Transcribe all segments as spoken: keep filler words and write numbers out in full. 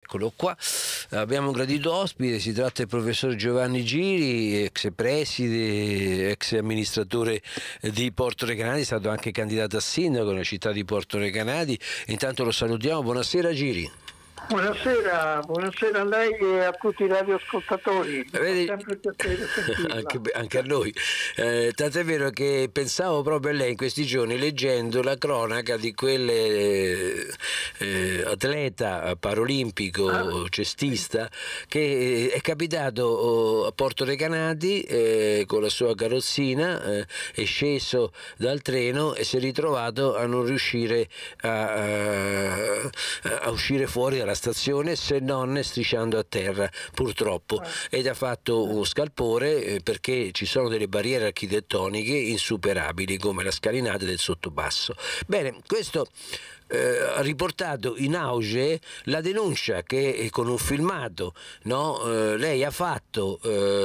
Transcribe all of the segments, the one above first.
eccolo qua. Abbiamo un gradito ospite, si tratta del professor Giovanni Giri, ex preside, ex amministratore di Porto Recanati, è stato anche candidato a sindaco nella città di Porto Recanati. Intanto lo salutiamo, buonasera Giri. Buonasera, buonasera a lei e a tutti i radioascoltatori. Vedi, È sempre un piacere sentirla. Anche, anche a noi. Eh, tant'è vero che pensavo proprio a lei in questi giorni leggendo la cronaca di quelle eh, atleta paraolimpico Ah. cestista che è capitato oh, a Porto Recanati eh, con la sua carrozzina, eh, è sceso dal treno e si è ritrovato a non riuscire a, a, a uscire fuori dalla stazione se non strisciando a terra, purtroppo, ed ha fatto uno scalpore eh, perché ci sono delle barriere architettoniche insuperabili come la scalinata del sottopasso. Bene, questo eh, ha riportato in auge la denuncia che eh, con un filmato no, eh, lei ha fatto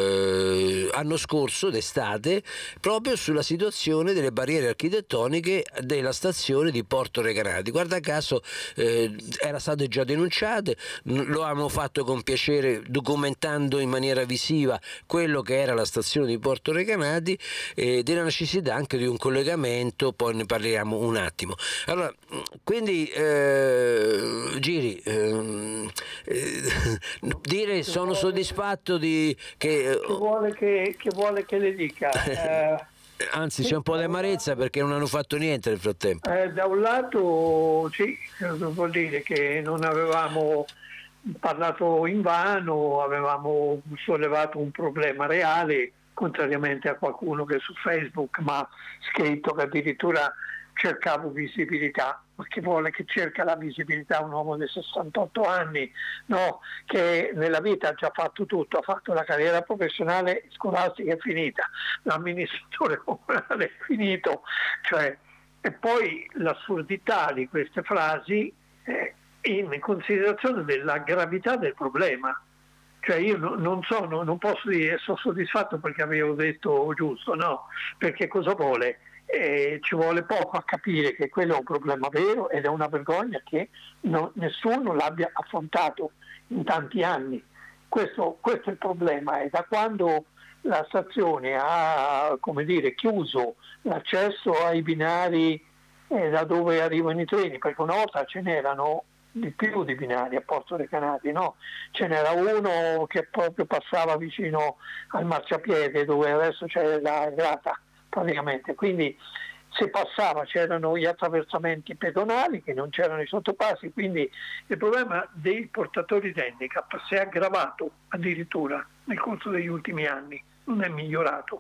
eh, l'anno scorso d'estate proprio sulla situazione delle barriere architettoniche della stazione di Porto Recanati. Guarda caso eh, era state già denunciate, lo hanno fatto con piacere documentando in maniera visiva quello che era la stazione di Porto Recanati e della necessità anche di un collegamento, poi ne parliamo un attimo. Allora, quindi eh, Giri, eh, eh, dire sono soddisfatto di che, Che vuole che, che, vuole che le dica? Eh, anzi c'è un po' di amarezza perché non hanno fatto niente nel frattempo. eh, da un lato sì, vuol dire che non avevamo parlato invano, avevamo sollevato un problema reale, contrariamente a qualcuno che su Facebook mi ha scritto che addirittura cercavo visibilità. Ma che vuole che cerca la visibilità un uomo di sessantotto anni, no? Che nella vita ha già fatto tutto, ha fatto la carriera professionale scolastica è finita, l'amministratore comunale è finito, cioè, e poi l'assurdità di queste frasi eh, in considerazione della gravità del problema. Cioè io no, non sono, non posso dire sono soddisfatto perché avevo detto giusto, no, perché cosa vuole? Eh, ci vuole poco a capire che quello è un problema vero ed è una vergogna che non, nessuno l'abbia affrontato in tanti anni. Questo, questo è il problema, e da quando la stazione ha, come dire, chiuso l'accesso ai binari eh, da dove arrivano i treni, perché una volta ce n'erano di più di binari a Porto Recanati, no? Ce n'era uno che proprio passava vicino al marciapiede dove adesso c'è la grata praticamente, quindi se passava c'erano gli attraversamenti pedonali che non c'erano i sottopassi, quindi il problema dei portatori di handicap si è aggravato addirittura nel corso degli ultimi anni, non è migliorato,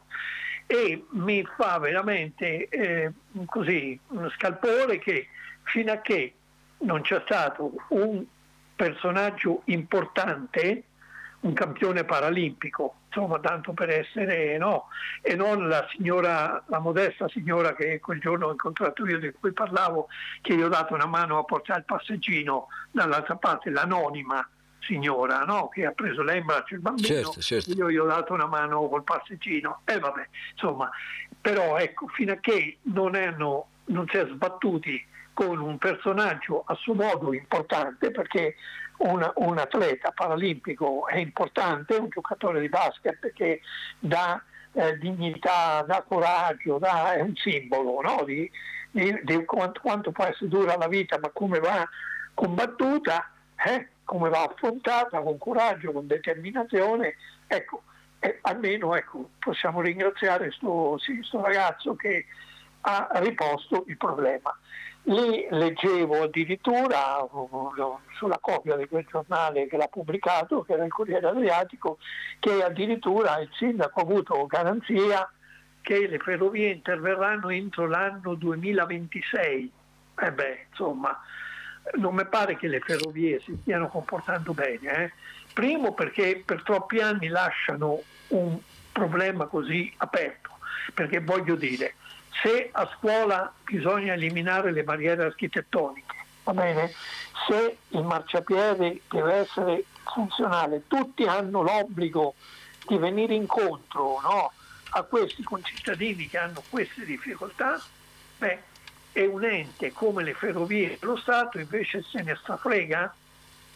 e mi fa veramente eh, così uno scalpore che fino a che non c'è stato un personaggio importante, un campione paralimpico, insomma, tanto per essere, no, e non la signora, la modesta signora che quel giorno ho incontrato io, di cui parlavo, che gli ho dato una mano a portare il passeggino dall'altra parte, l'anonima signora, no, che ha preso lei in braccio il bambino, certo, certo. Io gli ho dato una mano col passeggino, e eh, vabbè, insomma, però ecco, fino a che non, hanno, non si è sbattuti con un personaggio a suo modo importante, perché un, un atleta paralimpico è importante, un giocatore di basket perché dà eh, dignità, dà coraggio, dà, è un simbolo, no? di, di, di quanto, quanto può essere dura la vita, ma come va combattuta, eh? come va affrontata con coraggio, con determinazione, ecco, eh, almeno ecco, possiamo ringraziare sto, sì, sto ragazzo che ha riposto il problema. Lì leggevo addirittura sulla copia di quel giornale che l'ha pubblicato, che era il Corriere Adriatico, che addirittura il sindaco ha avuto garanzia che le ferrovie interverranno entro l'anno duemilaventisei. E beh, insomma, non mi pare che le ferrovie si stiano comportando bene. Eh? Primo perché per troppi anni lasciano un problema così aperto, perché voglio dire, se a scuola bisogna eliminare le barriere architettoniche, va bene? Se il marciapiede deve essere funzionale, tutti hanno l'obbligo di venire incontro, no, a questi concittadini che hanno queste difficoltà, beh, e un ente come le ferrovie dello Stato invece se ne strafrega,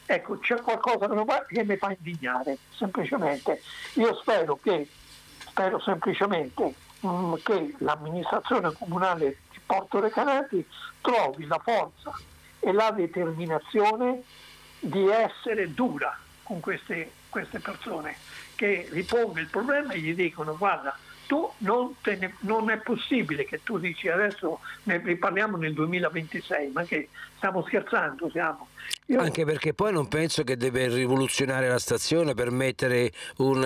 ecco, c'è qualcosa che, non va, che mi fa indignare, semplicemente. Io spero che, spero semplicemente mh, che l'amministrazione comunale di Porto Recanati trovi la forza e la determinazione di essere dura con queste, queste persone, che riponga il problema e gli dicono: guarda, tu non, te ne, non è possibile che tu dici adesso ne riparliamo nel duemilaventisei, ma che stiamo scherzando, siamo. Io... Anche perché poi non penso che deve rivoluzionare la stazione per mettere un,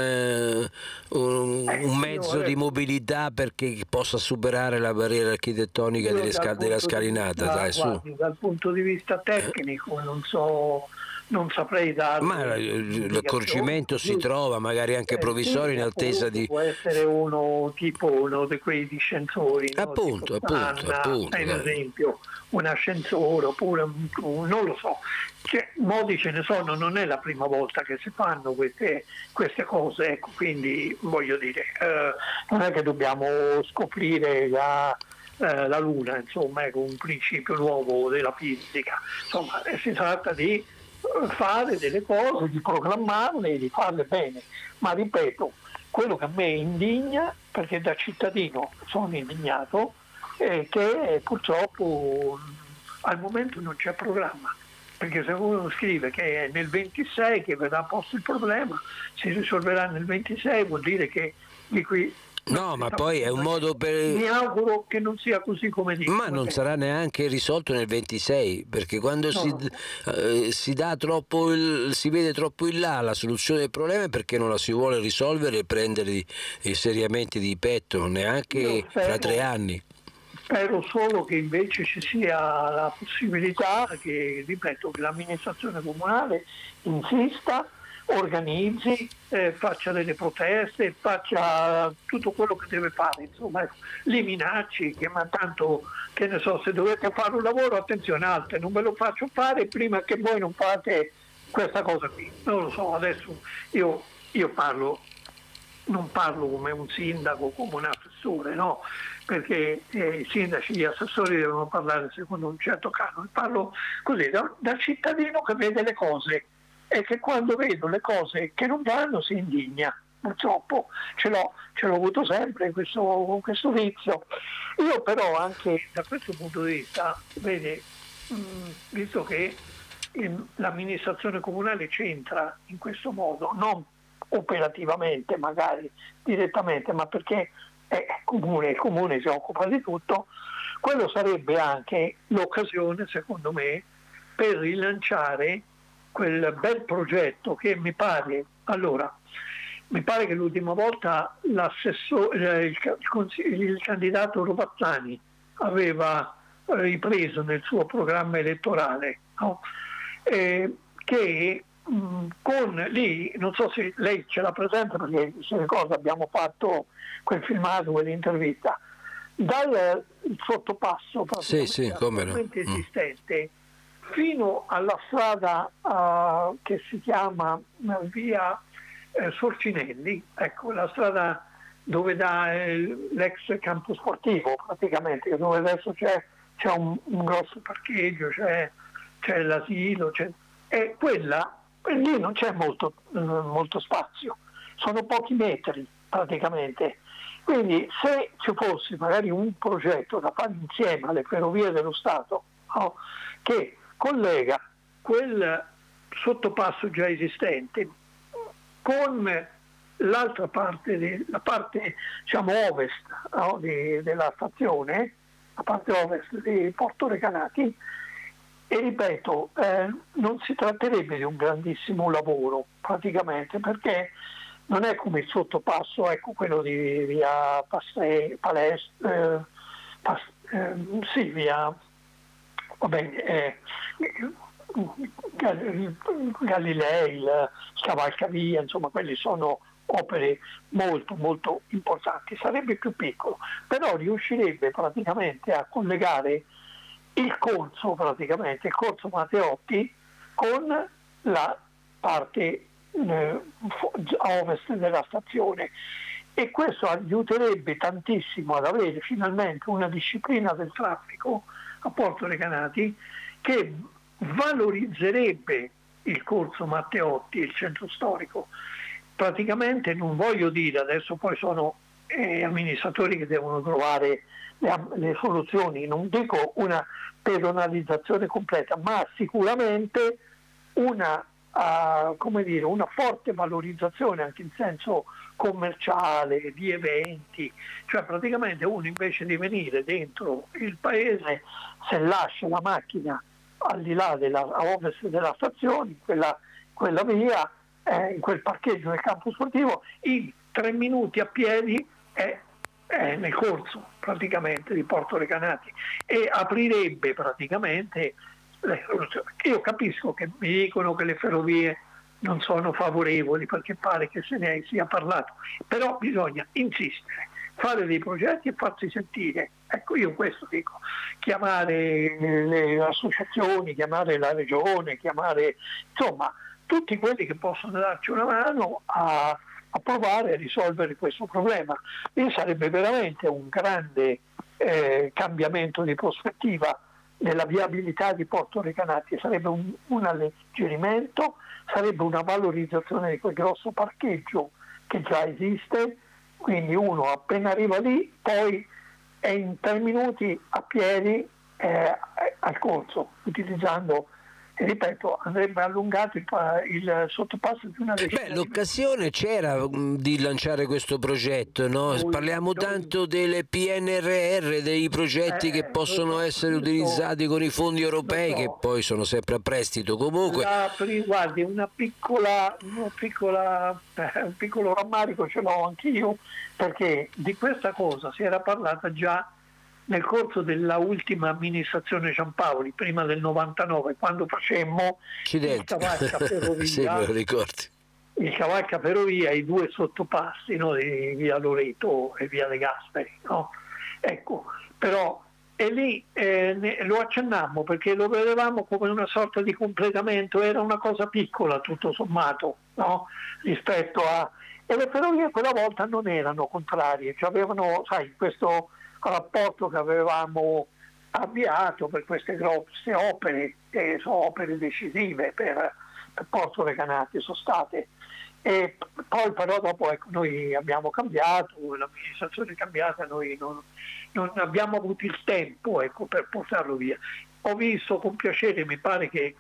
uh, un, eh, un mezzo adesso... di mobilità perché possa superare la barriera architettonica delle scal- della scalinata. Vista, dai, guardi, su. dal punto di vista tecnico non so, non saprei dare. Ma l'accorgimento si trova magari anche eh, provvisorio sì, in attesa appunto, di... può essere uno tipo uno di quei discensori, Appunto, no? Tipo appunto, Sanna, appunto, per dai. esempio un ascensore oppure un, un, non lo so, cioè, modi ce ne sono, non è la prima volta che si fanno queste, queste cose, ecco, quindi voglio dire, eh, non è che dobbiamo scoprire la, eh, la luna, insomma, ecco, un principio nuovo della fisica, insomma, eh, si tratta di fare delle cose, di programmarle e di farle bene, ma ripeto, quello che a me indigna, perché da cittadino sono indignato, è che purtroppo al momento non c'è programma, perché se uno scrive che è nel ventisei che verrà posto il problema, si risolverà nel ventisei, vuol dire che di qui... No, ma poi è un modo per... Mi auguro che non sia così come dico. Ma non sarà neanche risolto nel ventisei, perché quando no, si, no. Eh, si dà troppo il, si vede troppo in là la soluzione del problema è perché non la si vuole risolvere e prendere seriamente di petto, neanche spero, fra tre anni. Spero solo che invece ci sia la possibilità che, ripeto, che l'amministrazione comunale insista, organizzi, eh, faccia delle proteste, faccia tutto quello che deve fare, insomma, li minacci, che ma tanto, che ne so, se dovete fare un lavoro, attenzione, altre, non ve lo faccio fare prima che voi non fate questa cosa qui. Non lo so, adesso io, io parlo, non parlo come un sindaco, come un assessore, no? Perché eh, i sindaci e gli assessori devono parlare secondo un certo canone, parlo così, da, da cittadino che vede le cose e che quando vedo le cose che non vanno si indigna. Purtroppo ce l'ho, ce l'ho avuto sempre questo, questo vizio. Io però anche da questo punto di vista, vede, mh, visto che il, l'amministrazione comunale c'entra in questo modo, non operativamente magari direttamente, ma perché è comune, il comune si occupa di tutto, quello sarebbe anche l'occasione, secondo me, per rilanciare quel bel progetto che mi pare, allora, mi pare che l'ultima volta l'assessore, il, il, il candidato Rovazzani aveva ripreso nel suo programma elettorale, no? eh, che mh, con lì, non so se lei ce l'ha presente perché se ricorda abbiamo fatto quel filmato, quell'intervista, dal sottopasso sì, sì, come no. esistente mm. fino alla strada uh, che si chiama via eh, Sorcinelli, ecco la strada dove dà eh, l'ex campo sportivo praticamente, dove adesso c'è, c'è un, un grosso parcheggio, c'è, c'è l'asilo, c'è, e quella, lì non c'è molto, eh, molto spazio, sono pochi metri praticamente. Quindi se ci fosse magari un progetto da fare insieme alle ferrovie dello Stato, no, che collega quel sottopasso già esistente con l'altra parte, de, la parte diciamo ovest, no, di, della stazione, la parte ovest di Porto Recanati, e ripeto, eh, non si tratterebbe di un grandissimo lavoro praticamente, perché non è come il sottopasso, ecco quello di via Paste, Palestra, eh, Pas, eh, sì, via vabbè, eh, Galilei, il Scavalcavia, insomma quelli sono opere molto molto importanti, sarebbe più piccolo, però riuscirebbe praticamente a collegare il corso, praticamente il corso Matteotti con la parte eh, a ovest della stazione, e questo aiuterebbe tantissimo ad avere finalmente una disciplina del traffico a Porto Recanati che valorizzerebbe il corso Matteotti e il centro storico. Praticamente non voglio dire, adesso poi sono eh, amministratori che devono trovare le, le soluzioni, non dico una pedonalizzazione completa, ma sicuramente una, uh, come dire, una forte valorizzazione anche in senso commerciale, di eventi, cioè praticamente uno invece di venire dentro il paese, se lascia la macchina al di là della, a ovest della stazione, quella, quella via, eh, in quel parcheggio del campo sportivo, in tre minuti a piedi è, è nel corso praticamente di Porto Recanati e aprirebbe praticamente le soluzioni. Io capisco che mi dicono che le ferrovie non sono favorevoli perché pare che se ne sia parlato, però bisogna insistere, fare dei progetti e farsi sentire. Ecco, io questo dico, chiamare le associazioni, chiamare la regione, chiamare insomma tutti quelli che possono darci una mano a, a provare a risolvere questo problema. E sarebbe veramente un grande eh, cambiamento di prospettiva nella viabilità di Porto Recanati, sarebbe un, un alleggerimento, sarebbe una valorizzazione di quel grosso parcheggio che già esiste, quindi uno appena arriva lì poi è in tre minuti a piedi eh, al corso, utilizzando, e ripeto, andrebbe allungato il, il sottopasso di una decina. Beh, l'occasione c'era mh, di lanciare questo progetto, no? Noi, Parliamo noi, tanto delle P N R R, dei progetti eh, che possono so, essere utilizzati so, con i fondi europei so. che poi sono sempre a prestito comunque. La, guardi, una piccola, una piccola, eh, un piccolo rammarico ce l'ho anch'io, perché di questa cosa si era parlata già nel corso della ultima amministrazione Giampaoli, prima del novantanove, quando facemmo il Cavalca Ferrovia, sì, me lo ricordi. il Cavalca Ferrovia, i due sottopassi, no, di via Loreto e via De Gasperi, no? Ecco, però e lì eh, ne, lo accennammo perché lo vedevamo come una sorta di completamento, era una cosa piccola tutto sommato, no? Rispetto a... E le ferrovie quella volta non erano contrarie, cioè avevano, sai, questo rapporto che avevamo avviato per queste grosse opere, che sono opere decisive per, per Porto Recanati, sono state. E poi però dopo ecco, noi abbiamo cambiato, l'amministrazione è cambiata, noi non, non abbiamo avuto il tempo ecco, per portarlo via. Ho visto con piacere, mi pare che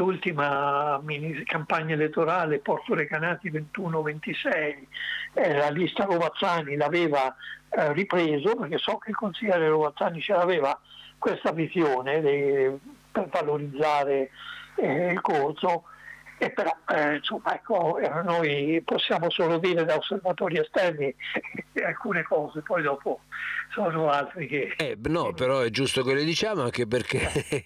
l'ultima mini campagna elettorale Porto Recanati ventuno ventisei, eh, la lista Rovazzani l'aveva eh, ripreso, perché so che il consigliere Rovazzani ce l'aveva questa visione de, per valorizzare eh, il corso. E però eh, insomma ecco, noi possiamo solo dire da osservatori esterni alcune cose, poi dopo sono altri che... Eh, no, però è giusto che le diciamo, anche perché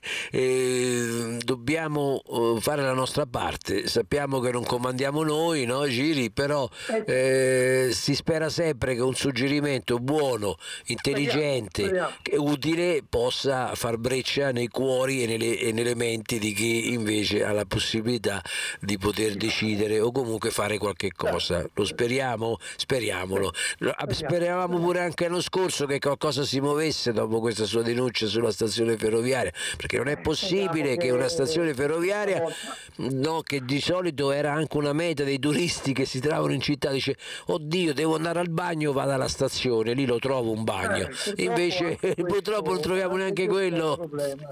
eh, dobbiamo fare la nostra parte. Sappiamo che non comandiamo noi, no, Giri, però eh, si spera sempre che un suggerimento buono, intelligente e utile possa far breccia nei cuori e nelle, e nelle menti di chi invece ha la possibilità di poter decidere o comunque fare qualche cosa. Lo speriamo? Speriamolo. Speravamo pure anche l'anno scorso che qualcosa si muovesse dopo questa sua denuncia sulla stazione ferroviaria, perché non è possibile che una stazione ferroviaria, no, che di solito era anche una meta dei turisti che si trovano in città, dice oddio devo andare al bagno, vado alla stazione, lì lo trovo un bagno, invece purtroppo non troviamo neanche quello.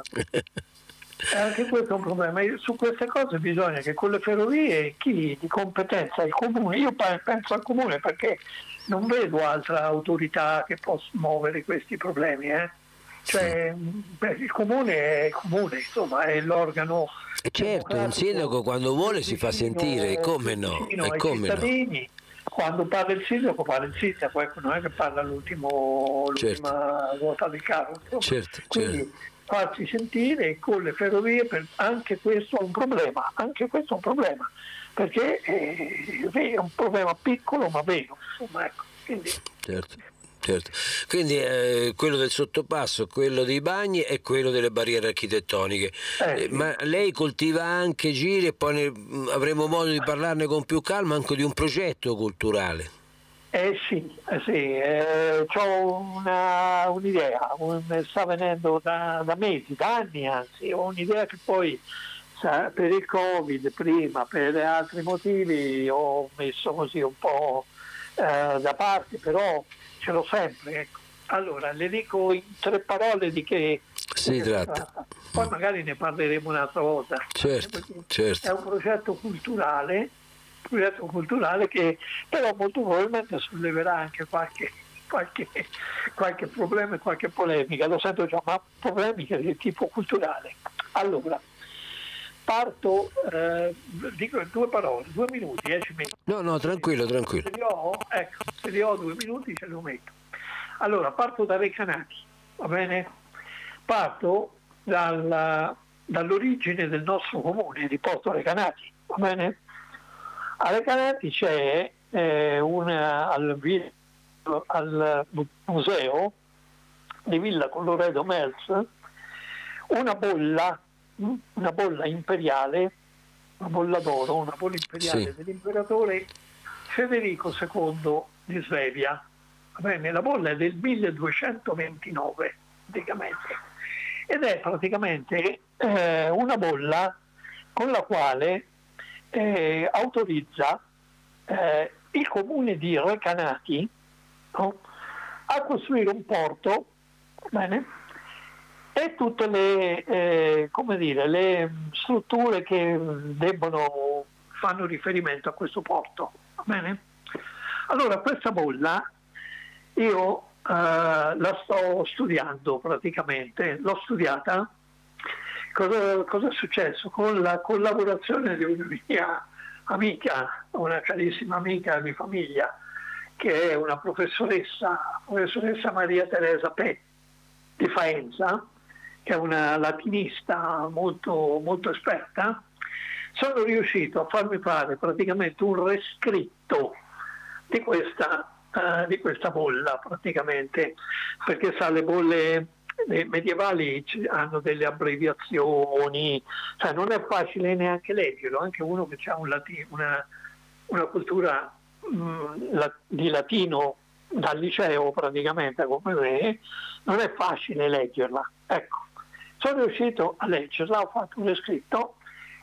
E anche questo è un problema. Su queste cose bisogna che con le ferrovie chi di competenza, il comune, io penso al comune perché non vedo altra autorità che possa muovere questi problemi, eh? Cioè, beh, il comune è il comune, insomma, è l'organo. Certo, un sindaco quando vuole si fa sentire, come no? E come cittadini. No? Quando parla il sindaco parla il sindaco, ecco, non è che parla l'ultimo, certo. l'ultima ruota del carro. Certo, quindi certo. farsi sentire con le ferrovie, per, anche questo è un problema, anche questo è un problema, perché è, è un problema piccolo ma vero, insomma, ecco, quindi... Certo. Certo. Quindi eh, quello del sottopasso, quello dei bagni e quello delle barriere architettoniche. Eh, eh, sì. Ma lei coltiva anche Giri e poi ne, avremo modo di parlarne con più calma anche di un progetto culturale. Eh sì, eh sì eh, ho una, un'idea, un, sta venendo da, da mesi, da anni anzi, ho un'idea che poi per il Covid prima, per altri motivi ho messo così un po' eh, da parte, però ce l'ho sempre. Ecco. Allora, le dico in tre parole di che si di che tratta. tratta. Poi magari ne parleremo un'altra volta. Certo, certo. È un progetto culturale, progetto culturale che però molto probabilmente solleverà anche qualche, qualche, qualche problema e qualche polemica. Lo sento già, ma polemiche di tipo culturale. Allora, parto, eh, dico due parole, due minuti, dieci minuti. No, no, tranquillo, tranquillo. Se li ho, ecco, se li ho due minuti ce lo metto. Allora, parto da Recanati, va bene? Parto dalla, dall'origine del nostro comune di Porto Recanati, va bene? A Recanati c'è eh, una, al, al museo di Villa Colloredo Mels una bolla, una bolla imperiale, una bolla d'oro, una bolla imperiale sì. dell'imperatore Federico secondo di Svevia. Bene, la bolla è del milleduecentoventinove praticamente ed è praticamente eh, una bolla con la quale eh, autorizza eh, il comune di Recanati, no, a costruire un porto, bene, e tutte le, eh, come dire, le strutture che debbono fanno riferimento a questo porto, va bene? Allora questa bolla io uh, la sto studiando praticamente, l'ho studiata. Cosa, cosa è successo? Con la collaborazione di una mia amica, una carissima amica di famiglia, che è una professoressa, professoressa Maria Teresa Pe di Faenza, che è una latinista molto, molto esperta, sono riuscito a farmi fare praticamente un rescritto di questa Uh, di questa bolla praticamente, perché sa, le bolle medievali hanno delle abbreviazioni, cioè non è facile neanche leggerlo, anche uno che ha un lati- una, una cultura mh, la- di latino dal liceo praticamente come me, non è facile leggerla. Ecco, sono riuscito a leggerla, ho fatto un rescritto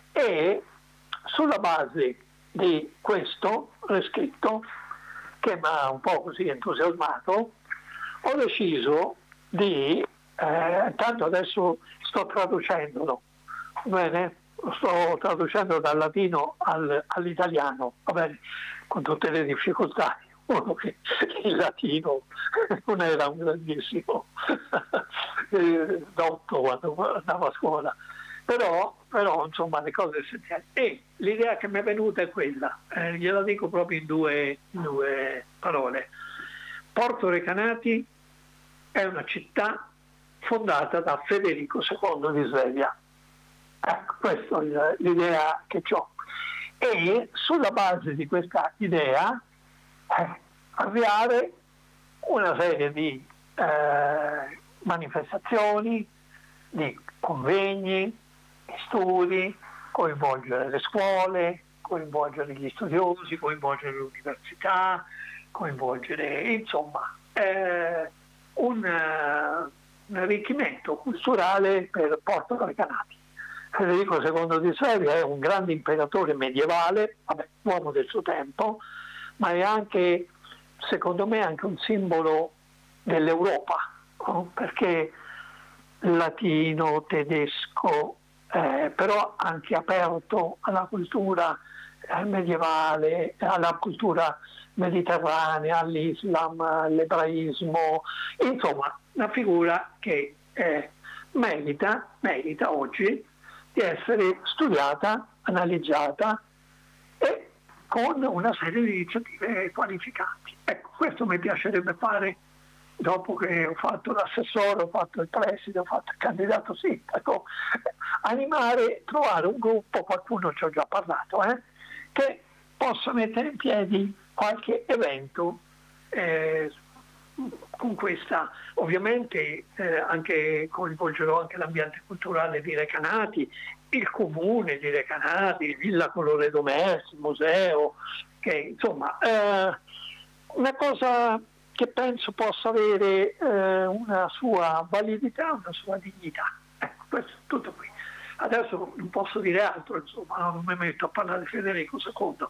e sulla base di questo rescritto, che mi ha un po' così entusiasmato, ho deciso di, eh, tanto adesso sto traducendolo, bene? Lo sto traducendo dal latino al, all'italiano, va bene? Con tutte le difficoltà, uno che il latino non era un grandissimo dotto quando andavo a scuola, però, però insomma le cose essenziali. E l'idea che mi è venuta è quella, eh, gliela dico proprio in due, in due parole. Porto Recanati è una città fondata da Federico secondo di Svevia. Ecco, questa è l'idea che ho. E sulla base di questa idea eh, avviare una serie di eh, manifestazioni, di convegni, studi, coinvolgere le scuole, coinvolgere gli studiosi, coinvolgere le università, coinvolgere, insomma, eh, un, uh, un arricchimento culturale per Porto Recanati. Federico secondo di Svevia è un grande imperatore medievale, vabbè, uomo del suo tempo, ma è anche, secondo me, anche un simbolo dell'Europa, no? Perché latino, tedesco, eh, però anche aperto alla cultura eh, medievale, alla cultura mediterranea, all'Islam, all'ebraismo, insomma una figura che eh, merita, merita oggi di essere studiata, analizzata e con una serie di iniziative qualificanti. Ecco, questo mi piacerebbe fare. Dopo che ho fatto l'assessore, ho fatto il preside, ho fatto il candidato sindaco, animare, trovare un gruppo, qualcuno ci ho già parlato, eh, che possa mettere in piedi qualche evento eh, con questa, ovviamente eh, anche coinvolgerò anche l'ambiente culturale di Recanati, il comune di Recanati, Villa Colloredo Mels, il museo, che insomma eh, una cosa che penso possa avere eh, una sua validità, una sua dignità. Ecco, questo è tutto qui. Adesso non posso dire altro, insomma, non mi metto a parlare di Federico secondo.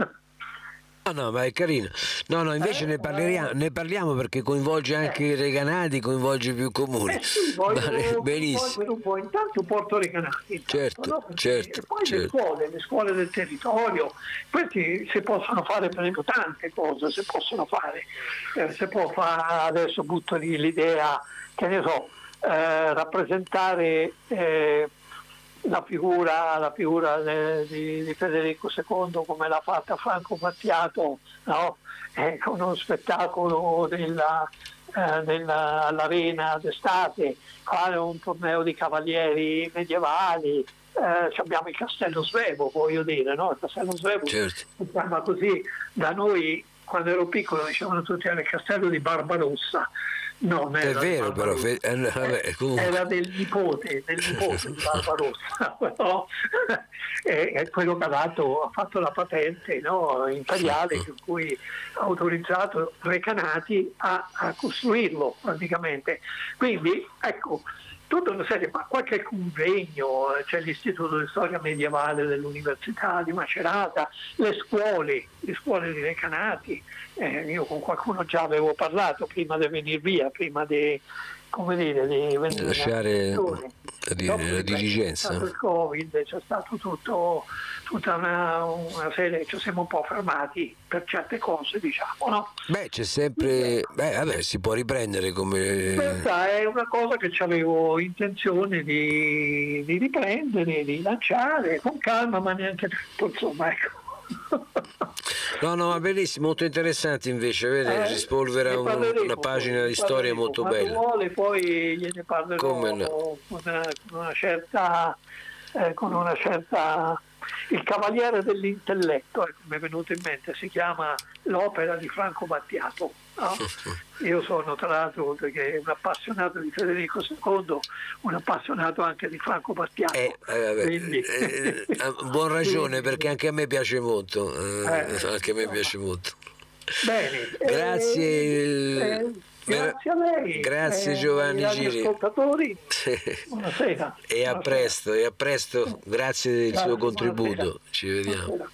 No, no, ma è carino. No, no, invece Eh, ne parliamo, eh. ne parliamo perché coinvolge anche i Recanati, coinvolge più comuni. Eh sì, voglio, Vale, benissimo. voglio un po', intanto Porto Recanati, intanto, Certo, no? certo, E poi certo. le scuole, le scuole del territorio, questi si possono fare per esempio tante cose, si possono fare, eh, si può fare, adesso butto lì l'idea, che ne so, eh, rappresentare eh, la figura, la figura de, di, di Federico secondo come l'ha fatta Franco Battiato, no? Eh, con uno spettacolo della, eh, della, all'Arena d'estate, fare un torneo di cavalieri medievali, eh, abbiamo il Castello Svevo, voglio dire, no? Il Castello Svevo Certo. si chiama così, da noi quando ero piccolo dicevano tutti era il Castello di Barbarossa. No, È vero, però, fe- eh, vabbè, comunque. era del nipote, del nipote di Barbarossa, però è, è quello che ha, dato, ha fatto la patente, no, imperiale, per cui ha autorizzato Recanati a, a costruirlo praticamente. Quindi ecco, tutta una serie, ma qualche convegno, c'è l'Istituto di Storia Medievale dell'Università di Macerata, le scuole, le scuole di Recanati, eh, io con qualcuno già avevo parlato prima di venire via, prima di, come dire, di venire lasciare la, Dopo la dirigenza. C'è stato il Covid, c'è stato tutto, tutta una, una serie, ci siamo un po' fermati per certe cose, diciamo, no? Beh, c'è sempre, beh, vabbè, si può riprendere come... Questa è una cosa che avevo intenzione di, di riprendere, di lanciare con calma, ma neanche troppo, insomma, ecco. No, no, ma bellissimo, molto interessante invece, vede, Eh, rispolvera ne un- parleremo una pagina poi, di storia parleremo. molto Quando bella. vuole poi gliene parlerò Come no? con, una, con una certa eh, con una certa Il Cavaliere dell'Intelletto, ecco, mi è venuto in mente, si chiama l'opera di Franco Battiato, no? Io sono tra l'altro perché un appassionato di Federico secondo, un appassionato anche di Franco Battiato. Eh, eh, vabbè, Quindi- eh, eh, buon ragione, perché anche a me piace molto, eh, Eh, anche a me insomma. piace molto. Bene, Grazie, eh, eh, grazie a lei. grazie eh, Giovanni ai Giri. ascoltatori. Buonasera. E a Buonasera. presto, e a presto, grazie del Grazie, suo contributo, buonasera. ci vediamo. Buonasera.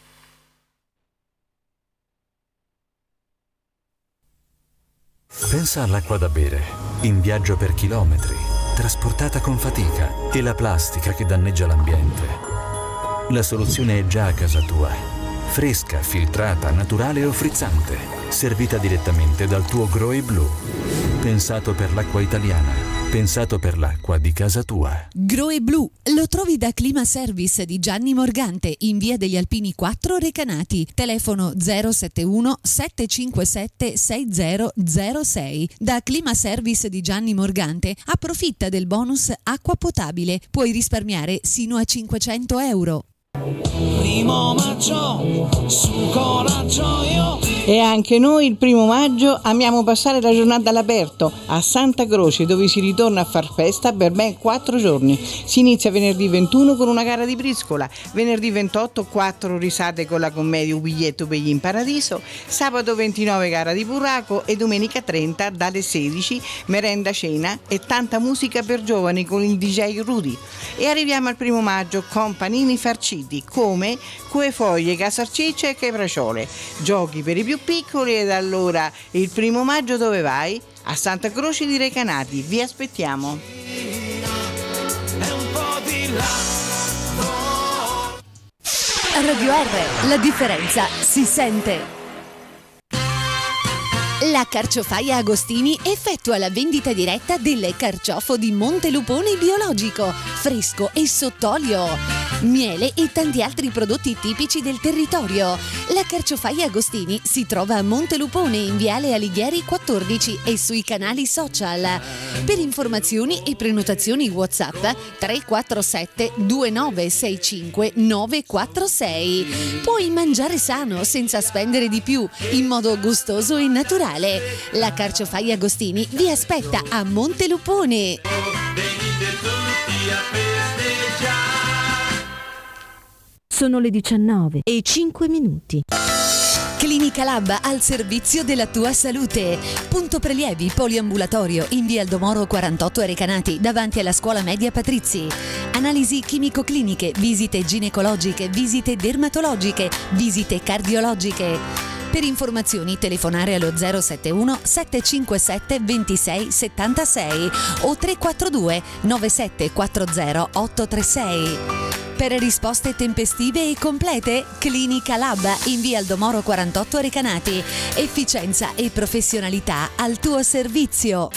Pensa all'acqua da bere, in viaggio per chilometri, trasportata con fatica, e la plastica che danneggia l'ambiente. La soluzione è già a casa tua. Fresca, filtrata, naturale o frizzante, servita direttamente dal tuo Groe Blue. Pensato per l'acqua italiana, pensato per l'acqua di casa tua. Groe Blue lo trovi da Clima Service di Gianni Morgante in via degli Alpini quattro Recanati, telefono zero sette uno sette cinque sette sei zero zero sei. Da Clima Service di Gianni Morgante approfitta del bonus acqua potabile, puoi risparmiare sino a cinquecento euro. Primo maggio, su coraggio io. E anche noi il primo maggio amiamo passare la giornata all'aperto a Santa Croce, dove si ritorna a far festa per ben quattro giorni. Si inizia venerdì ventuno con una gara di briscola, venerdì ventotto quattro risate con la commedia Un biglietto per gli in paradiso, sabato ventinove gara di burraco e domenica trenta dalle sedici merenda cena e tanta musica per giovani con il D J Rudy. E arriviamo al primo maggio con panini farciti come cue foglie, casarcicce e capriciole, giochi per i più piccoli. Ed allora il primo maggio dove vai? A Santa Croce di Recanati, vi aspettiamo. È un po' di là. Radio R, la differenza si sente. La Carciofaia Agostini effettua la vendita diretta del carciofo di Montelupone biologico, fresco e sott'olio, miele e tanti altri prodotti tipici del territorio. La Carciofaia Agostini si trova a Montelupone in Viale Alighieri quattordici e sui canali social. Per informazioni e prenotazioni WhatsApp tre quattro sette due nove sei cinque nove quattro sei. Puoi mangiare sano senza spendere di più, in modo gustoso e naturale. La Carciofaia Agostini vi aspetta a Montelupone. Sono le diciannove e cinque minuti. Clinica Lab al servizio della tua salute. Punto prelievi poliambulatorio in via Aldomoro quarantotto a Recanati, davanti alla scuola media Patrizi. Analisi chimico-cliniche, visite ginecologiche, visite dermatologiche, visite cardiologiche. Per informazioni telefonare allo zero sette uno sette cinque sette due sei sette sei o tre quattro due nove sette quattro zero otto tre sei. Per risposte tempestive e complete, Clinica Lab in via Aldomoro quarantotto a Recanati. Efficienza e professionalità al tuo servizio.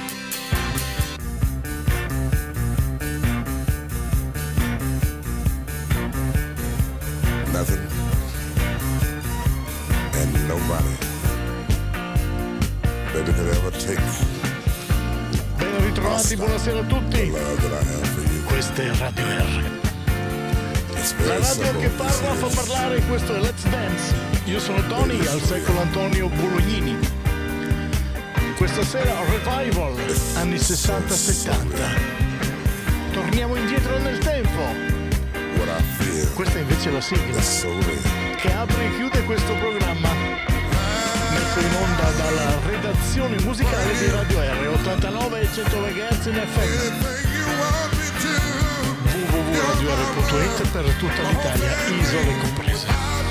Nothing and nobody better could ever take Ben ritrovati, buonasera a the tutti. love that I have for you. Questa è Radio R. It's La very radio simple. che parla fa parlare, questo è Let's Dance. Io sono Tony, al secolo Antonio Bolognini. Questa sera Revival, anni sessanta settanta. Torniamo indietro nel tempo. What I feel Questa invece è la sigla is so real. che apre e chiude questo programma, messo in onda dalla redazione musicale di Radio R, ottantanove e cento megahertz in F M. w w w punto radio r punto it per tutta l'Italia, isole comprese.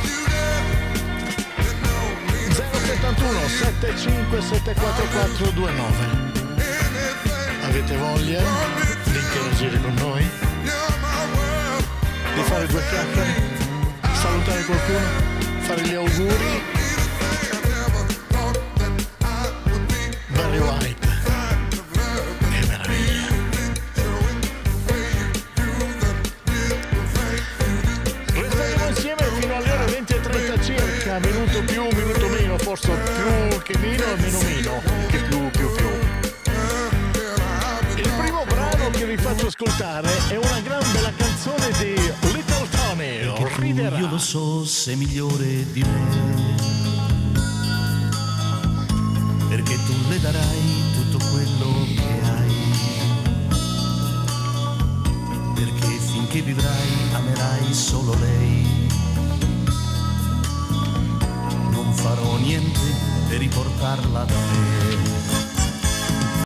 zero settantuno sette cinque sette quattro quattro due nove. Avete voglia di interagire con noi? Di fare due chiacchiere? Salutare qualcuno? Fare gli auguri? Barry White, che meraviglia. Resteremo insieme fino alle ore venti e trenta circa, minuto più, minuto meno, forse più che meno e meno meno che più più più. Il primo brano che vi faccio ascoltare è una gran bella canzone di Little Tony, Riderà. Io lo so, sei migliore di me, perché tu le darai tutto quello che hai, perché finché vivrai amerai solo lei. Non farò niente per riportarla da me.